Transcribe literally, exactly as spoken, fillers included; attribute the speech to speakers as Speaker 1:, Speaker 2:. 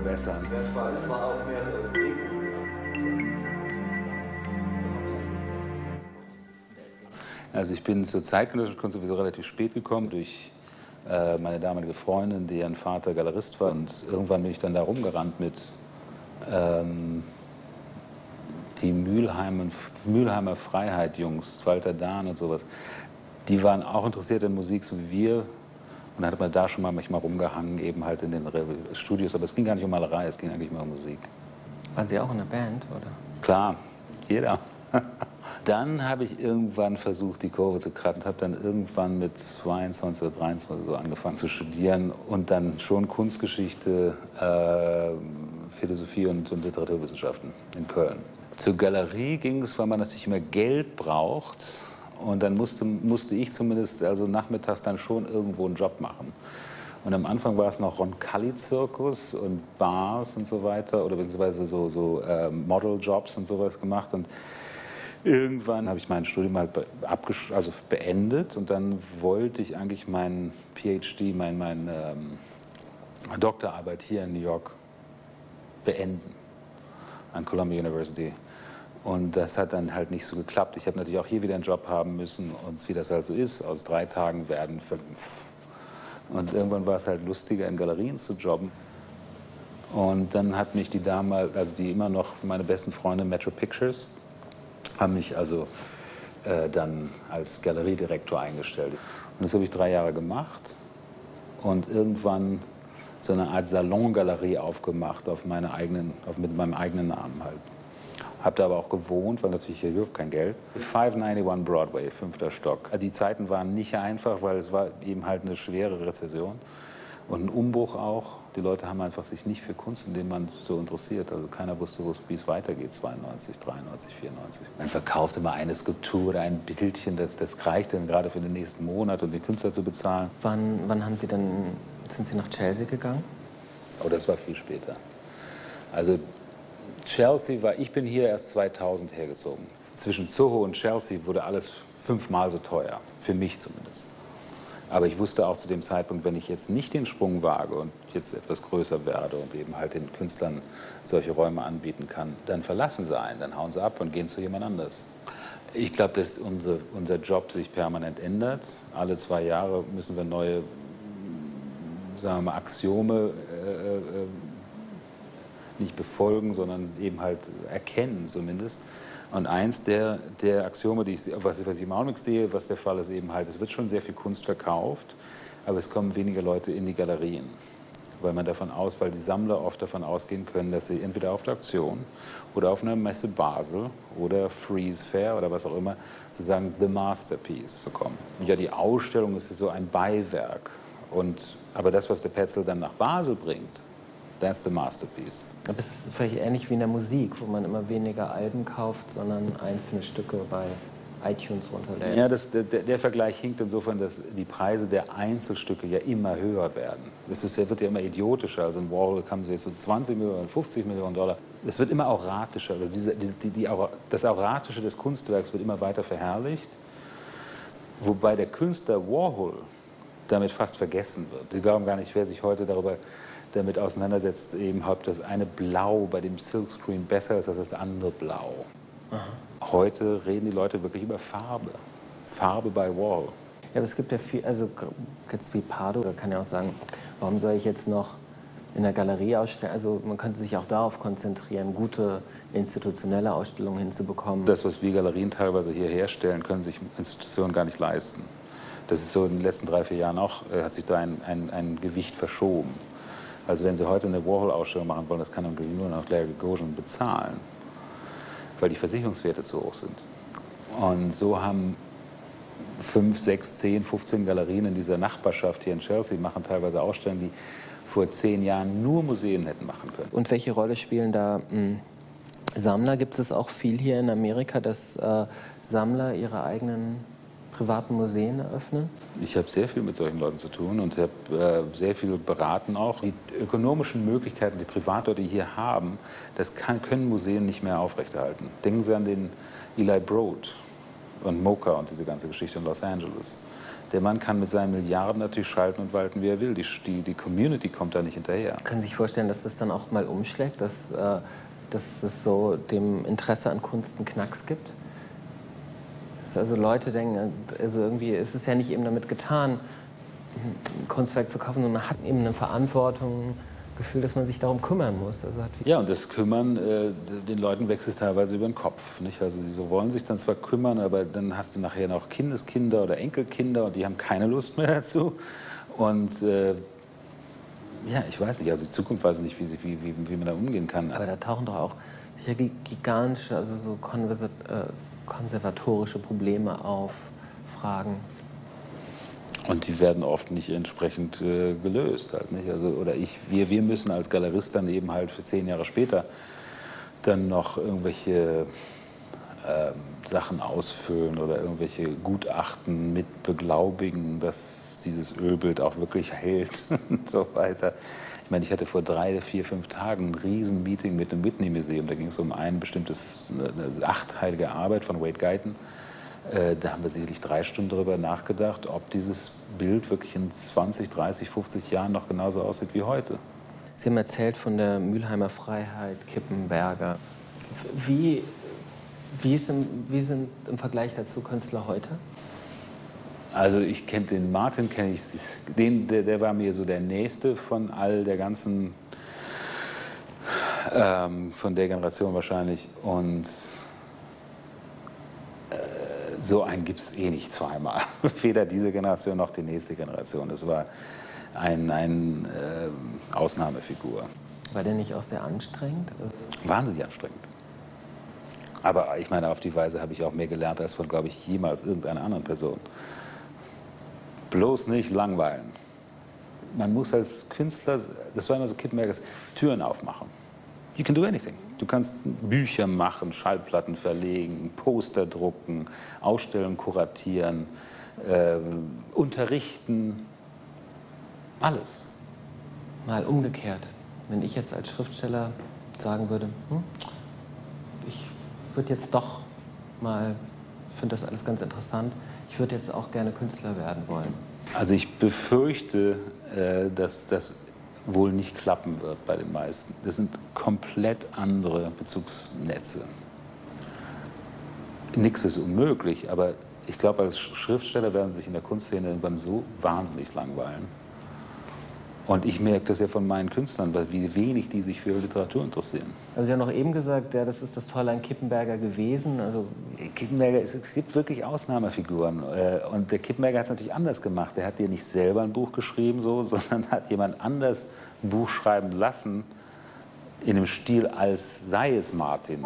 Speaker 1: verbessern.
Speaker 2: Das war, das war auch mehr so das Ding.
Speaker 1: Also ich bin zur zeitgenössischen Kunst sowieso relativ spät gekommen durch äh, meine damalige Freundin, deren Vater Galerist war. Und irgendwann bin ich dann da rumgerannt mit ähm, die Mülheimer, Mülheimer Freiheit-Jungs, Walter Dahn und sowas. Die waren auch interessiert in Musik, so wie wir. Und dann hat man da schon mal manchmal rumgehangen, eben halt in den Studios. Aber es ging gar nicht um Malerei, es ging eigentlich mehr um Musik.
Speaker 3: Waren Sie auch in der Band, oder?
Speaker 1: Klar, jeder. Dann habe ich irgendwann versucht, die Kurve zu kratzen. Habe dann irgendwann mit zweiundzwanzig oder dreiundzwanzig so angefangen zu studieren und dann schon Kunstgeschichte, äh, Philosophie und, und Literaturwissenschaften in Köln. Zur Galerie ging es, weil man natürlich immer Geld braucht. Und dann musste, musste ich zumindest also nachmittags dann schon irgendwo einen Job machen. Und am Anfang war es noch Roncalli-Zirkus und Bars und so weiter oder beziehungsweise so, so äh, Model-Jobs und sowas gemacht. Und irgendwann habe ich mein Studium halt be also beendet und dann wollte ich eigentlich meinen P H D, meine mein, ähm, Doktorarbeit hier in New York beenden an Columbia University. Und das hat dann halt nicht so geklappt. Ich habe natürlich auch hier wieder einen Job haben müssen und wie das halt so ist, aus drei Tagen werden fünf. Und irgendwann war es halt lustiger, in Galerien zu jobben. Und dann hat mich die damals, also die immer noch meine besten Freunde Metro Pictures, haben mich also äh, dann als Galeriedirektor eingestellt. Und das habe ich drei Jahre gemacht und irgendwann so eine Art Salongalerie aufgemacht auf meine eigenen, auf, mit meinem eigenen Namen halt. Habe da aber auch gewohnt, weil natürlich hier überhaupt kein Geld. fünfhunderteinundneunzig Broadway, fünfter Stock. Die Zeiten waren nicht einfach, weil es war eben halt eine schwere Rezession und ein Umbruch auch. Die Leute haben einfach sich nicht für Kunst, in dem man so interessiert. Also keiner wusste, wie es weitergeht, zweiundneunzig, dreiundneunzig, vierundneunzig. Man verkauft immer eine Skulptur oder ein Bildchen, das, das reicht dann gerade für den nächsten Monat, um den Künstler zu bezahlen.
Speaker 3: Wann, wann haben Sie dann, sind Sie nach Chelsea gegangen?
Speaker 1: Oh, das war viel später. Also Chelsea war, ich bin hier erst zweitausend hergezogen. Zwischen Soho und Chelsea wurde alles fünfmal so teuer, für mich zumindest. Aber ich wusste auch zu dem Zeitpunkt, wenn ich jetzt nicht den Sprung wage und jetzt etwas größer werde und eben halt den Künstlern solche Räume anbieten kann, dann verlassen sie einen, dann hauen sie ab und gehen zu jemand anders. Ich glaube, dass unser, unser Job sich permanent ändert. Alle zwei Jahre müssen wir neue, sagen wir mal, Axiome äh, äh, nicht befolgen, sondern eben halt erkennen zumindest. Und eins der, der Axiome, die ich, was, was ich im Augenblick sehe, was der Fall ist, eben halt, es wird schon sehr viel Kunst verkauft, aber es kommen weniger Leute in die Galerien. Weil man davon aus, weil die Sammler oft davon ausgehen können, dass sie entweder auf der Auktion oder auf einer Messe Basel oder Frieze Fair oder was auch immer sozusagen The Masterpiece bekommen. Ja, die Ausstellung ist so ein Beiwerk. Und, aber das, was der Petzel dann nach Basel bringt, that's the masterpiece.
Speaker 3: Aber es ist vielleicht ähnlich wie in der Musik, wo man immer weniger Alben kauft, sondern einzelne Stücke bei iTunes runterlädt.
Speaker 1: Ja, das, der, der Vergleich hinkt insofern, dass die Preise der Einzelstücke ja immer höher werden. Das ist, wird ja immer idiotischer. Also in Warhol kamen sie jetzt so zwanzig Millionen, fünfzig Millionen Dollar. Es wird immer auratischer. Oder diese, die, die, die, das Auratische des Kunstwerks wird immer weiter verherrlicht. Wobei der Künstler Warhol damit fast vergessen wird. Sie glauben gar nicht, wer sich heute darüber damit auseinandersetzt, eben ob das eine Blau bei dem Silkscreen besser ist als das andere Blau. Aha. Heute reden die Leute wirklich über Farbe. Farbe bei Warhol.
Speaker 3: Ja, aber es gibt ja viel, also jetzt wie Pardo, da kann ja auch sagen, warum soll ich jetzt noch in der Galerie ausstellen? Also man könnte sich auch darauf konzentrieren, gute institutionelle Ausstellungen hinzubekommen.
Speaker 1: Das, was wir Galerien teilweise hier herstellen, können sich Institutionen gar nicht leisten. Das ist so in den letzten drei, vier Jahren auch, äh, hat sich da ein, ein, ein Gewicht verschoben. Also wenn Sie heute eine Warhol-Ausstellung machen wollen, das kann dann nur noch Larry Gagosian bezahlen, weil die Versicherungswerte zu hoch sind. Und so haben fünf, sechs, zehn, fünfzehn Galerien in dieser Nachbarschaft hier in Chelsea machen teilweise Ausstellungen, die vor zehn Jahren nur Museen hätten machen können.
Speaker 3: Und welche Rolle spielen da mh, Sammler? Gibt es auch viel hier in Amerika, dass äh, Sammler ihre eigenen privaten Museen eröffnen?
Speaker 1: Ich habe sehr viel mit solchen Leuten zu tun und habe äh, sehr viel beraten auch. Die ökonomischen Möglichkeiten, die Privatleute hier haben, das kann, können Museen nicht mehr aufrechterhalten. Denken Sie an den Eli Broad und Mocha und diese ganze Geschichte in Los Angeles. Der Mann kann mit seinen Milliarden natürlich schalten und walten, wie er will. Die, die, die Community kommt da nicht hinterher.
Speaker 3: Können Sie sich vorstellen, dass das dann auch mal umschlägt, dass, äh, dass es so dem Interesse an Kunst einen Knacks gibt? Dass also Leute denken, also irgendwie ist es ja nicht eben damit getan, ein Kunstwerk zu kaufen, sondern man hat eben eine Verantwortung, Gefühl, dass man sich darum kümmern muss. Also hat
Speaker 1: ja, und das Kümmern, äh, den Leuten wächst es teilweise über den Kopf. Nicht? Also sie so wollen sich dann zwar kümmern, aber dann hast du nachher noch Kindeskinder oder Enkelkinder und die haben keine Lust mehr dazu. Und äh, ja, ich weiß nicht, also die Zukunft weiß nicht, wie, wie, wie, wie man da umgehen kann.
Speaker 3: Aber da tauchen doch auch sicher gigantische, also so konversat, äh, konservatorische Probleme auf, Fragen.
Speaker 1: Und die werden oft nicht entsprechend äh, gelöst. Halt, nicht? Also, oder ich, wir, wir müssen als Galerist dann eben halt für zehn Jahre später dann noch irgendwelche äh, Sachen ausfüllen oder irgendwelche Gutachten mit beglaubigen, dass dieses Ölbild auch wirklich hält und so weiter. Ich meine, ich hatte vor drei, vier, fünf Tagen ein Riesen-Meeting mit dem Whitney-Museum. Da ging es um ein bestimmtes, eine achteilige Arbeit von Wade Guyton. Äh, da haben wir sicherlich drei Stunden darüber nachgedacht, ob dieses Bild wirklich in zwanzig, dreißig, fünfzig Jahren noch genauso aussieht wie heute.
Speaker 3: Sie haben erzählt von der Mülheimer Freiheit, Kippenberger. Wie, wie, ist im, wie sind im Vergleich dazu Künstler heute?
Speaker 1: Also ich kenne den Martin, kenne ich, den, der, der war mir so der Nächste von all der ganzen, ähm, von der Generation wahrscheinlich. Und so einen gibt es eh nicht zweimal. Weder diese Generation noch die nächste Generation. Das war eine ein, äh, Ausnahmefigur.
Speaker 3: War der nicht auch sehr anstrengend?
Speaker 1: Wahnsinnig anstrengend. Aber ich meine, auf die Weise habe ich auch mehr gelernt als von, glaube ich, jemals irgendeiner anderen Person. Bloß nicht langweilen. Man muss als Künstler, das war immer so Kippenbergers, Türen aufmachen. You can do anything. Du kannst Bücher machen, Schallplatten verlegen, Poster drucken, Ausstellungen kuratieren, äh, unterrichten, alles.
Speaker 3: Mal umgekehrt, wenn ich jetzt als Schriftsteller sagen würde, hm, ich würde jetzt doch mal, ich finde das alles ganz interessant, ich würde jetzt auch gerne Künstler werden wollen.
Speaker 1: Also ich befürchte, äh, dass das wohl nicht klappen wird bei den meisten. Das sind komplett andere Bezugsnetze. Nichts ist unmöglich, aber ich glaube, als Schriftsteller werden sich in der Kunstszene irgendwann so wahnsinnig langweilen. Und ich merke das ja von meinen Künstlern, wie wenig die sich für Literatur interessieren.
Speaker 3: Also Sie haben noch eben gesagt, ja, das ist das Tolle an Kippenberger gewesen. Also
Speaker 1: Kippenberger, es gibt wirklich Ausnahmefiguren. Und der Kippenberger hat es natürlich anders gemacht. Der hat ja nicht selber ein Buch geschrieben, so, sondern hat jemand anders ein Buch schreiben lassen, in dem Stil, als sei es Martin.